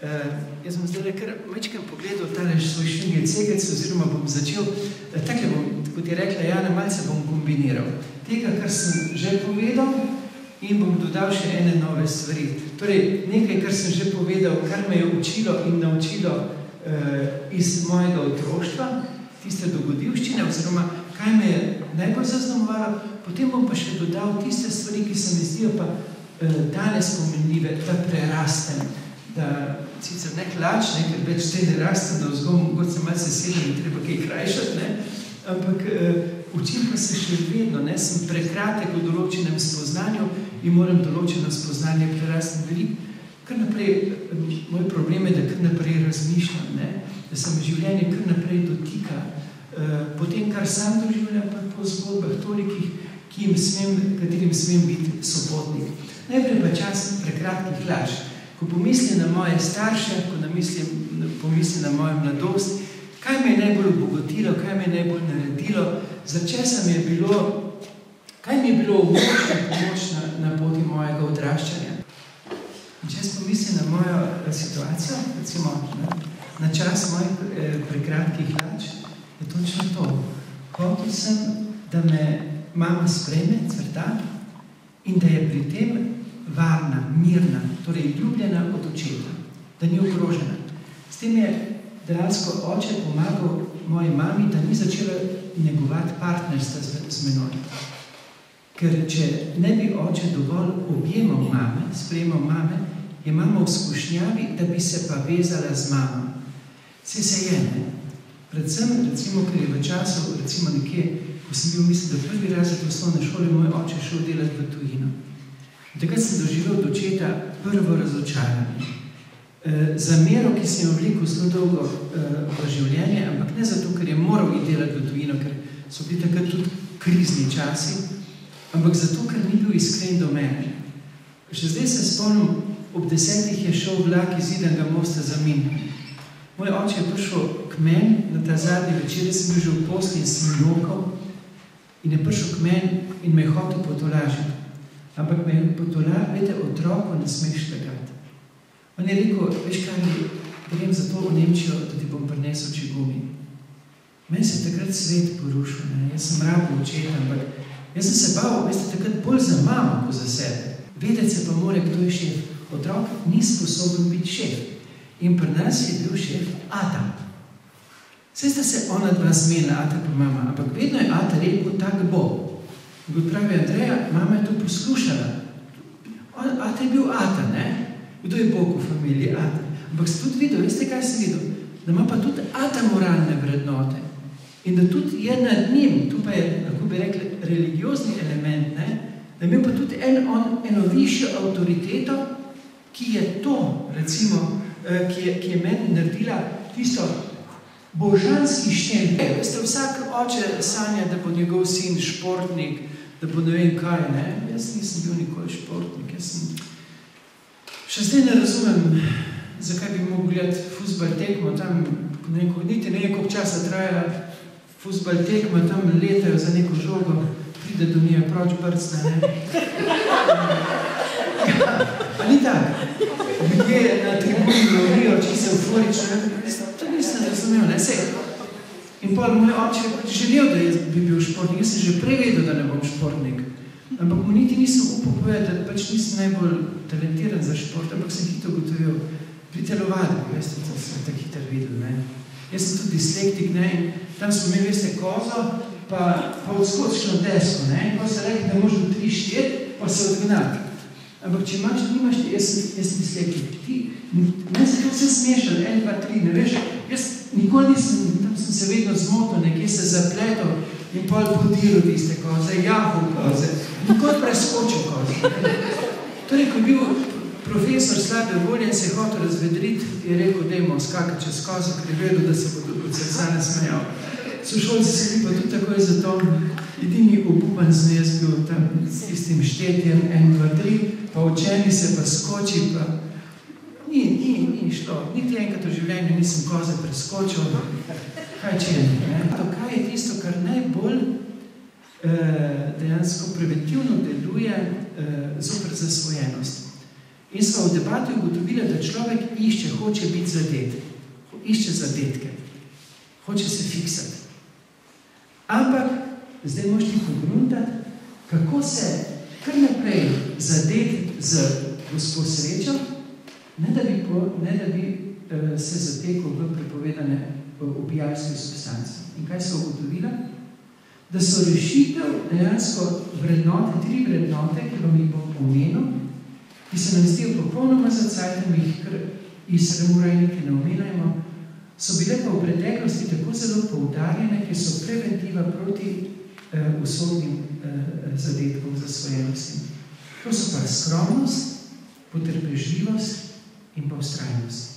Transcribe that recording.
Jaz bom zdaj kar mečkam pogledal tale svoj švingel cegec, oziroma bom začel, takle bom, kot je rekla Jana, malce bom kombiniral. Tega, kar sem že povedal, in bom dodal še ene nove stvari. Torej, nekaj, kar sem že povedal, kar me je učilo in naučilo iz mojega otroštva, tiste dogodivščine, oziroma kaj me je najbolj zaznamovalo, potem bom pa še dodal tiste stvari, ki se mi zdijo pa danes pomenljive, da prerastem, da sicer ne klač, ker več te ne rastem, da vzgom, mogoče se malce sedem in treba kaj krajšati, ampak učim pa se še vedno, sem prekratek v določenem spoznanju in moram določeno spoznanje prerastem veliko. Kar naprej, moj problem je, da kar naprej razmišljam, da se me življenje kar naprej dotika, potem, kar sam doživljam, pa po zgodbah tolikih, katerim smem biti sopotnik. Najprej pa čas prekratkih laž. Ko pomislim na moje starše, ko pomislim na mojo mladost, kaj me je najbolj obogotilo, kaj me je najbolj naredilo, za česa mi je bilo, kaj mi je bilo močna pomoč na poti mojega odraščanja. In če jaz pomislim na mojo situacijo, recimo na čas mojih prekratkih laž, je točno to. Hotel sem, da me mama sprejme, cvrta, in da je pri tem varna, mirna, torej ljubljena od očeta, da ni ogrožena. S tem je dejansko oče pomagal moji mami, da ni začela negovati partnerstva z menoj. Ker če ne bi oče dovolj objemal mame, sprejemal mame, je mama v skušnjavi, da bi se pa vezala z mamo. Vse se je, Predvsem, recimo, ker je v času, recimo nekje, ko sem bil, mislim, da prvi razred v osnovne šole, moj oče šel delati v tujino. In takrat sem doživel od očeta prvo razočaranje. Zamero, ki sem jo vlekel zelo dolgo v življenje, ampak ne zato, ker je moral iti delati v tujino, ker so bili takrat tudi krizni časi, ampak zato, ker ni bil iskren do mene. Še zdaj se spomnim, ob 10 je šel vlak iz Zidanega mosta za Min. Moj oče je prišel k meni na ta zadnji večer, sem bil že v posli in sem jokal, in je prišel k meni in me je hotel potolažiti. Ampak me je potolažil, vete, otroku ne smeš lagati. On je rekel, veš kaj, grem za to v Nemčijo, da ti bom prinesel čigumi. Meni se je takrat svet porušil, jaz sem rabil očeta, ampak jaz sem se bal, veste, takrat bolj za mamo, kot za sebe. Vedeti se pa more, kdo je šef. Otrok ni sposoben biti šef. In pri nas je bil šef Ata. Saj sta se ona dva zmenila, Ata pa mama, ampak vedno je Ata rekel, tak bo. In kot pravi Andreja, mama je to poslušala. Ata je bil Ata, Kdo je Bog v familiji? Ata. Ampak si tudi videl, veste kaj si videl? Da ima pa tudi Ata moralne vrednote. In da tudi je nad njim, tu pa je, lahko bi rekli, religiozni element, da ima pa tudi eno višjo avtoriteto, ki je to, recimo, ki je meni naredila tisto božanski štempel. Veste, vsak oče sanja, da bo njegov sin športnik, da bo ne vem kaj, Jaz nisem bil nikoli športnik, še zdaj ne razumem, zakaj bi mogel gledati fuzbal tekmo, tam niti ne koliko časa traja fuzbal tekmo, tam letajo za neko žogo, pride do nje proč brcne, Pa ni tako. Ljudje na tribuni govorijo, če se euforično, to nisem razumel, In pol moj oče je želel, da bi bil športnik, jaz sem že prej vedel, da ne bom športnik. Ampak mu niti nisem upal povedati, da nisem najbolj talentiran za šport, ampak sem hitro ugotovil pri telovadbi, veste, to sem tako hitro videl, Jaz sem tudi dislektik, in tam smo imeli, veste, kozo, pa odskočno desko, In ko se rekel, da možno 3-4, pa se odgnati. Ampak če nimaš, jaz sem dislektik. Meni se to vse smešal, 1, 2, 3, ne veš, jaz nikoli nisem, tam sem se vedno zmotil, nekje se zapletel in pol podiral tiste koze, jahul koze, nikoli preskočil koze. Torej, ko je bil profesor slabe volje in se je hotel razvedriti, je rekel, dajmo skakati čez kozo, ker je vedel, da se bo od srca nasmejal. Sošolci se bi pa tudi takoj za to, edini obupan sem jaz bil tam s tistim štetjem, 1, 2, 3, pa učeni se pa skoči, pa ni šlo. Niti enkrat v življenju nisem koze preskočil, kaj čem. Kaj je tisto, kar najbolj dejansko preventivno deluje zoper zasvojenost. In smo v debati ugotovili, da človek hoče biti zadet. Išče zadetke. Hoče se fiksati. Ampak, zdaj moš ti pogruntati, kako se kar naprej zadeti z Gospod srečo, ne da bi se zatekal v prepovedane ubijalske substance. In kaj so ugotovila? Da so rešitev dejansko vrednote, 3 vrednote, ki vam jih bom omenil, ki se nam zdijo popolnoma zacajtami, jih kar izremurajnike ne omenajmo, so bile pa v preteklosti tako zelo poudarjene, ki so preventiva proti usodnim zadetkom zasvojenosti. To so pa skromnost, potrpežljivost in pa vztrajnost.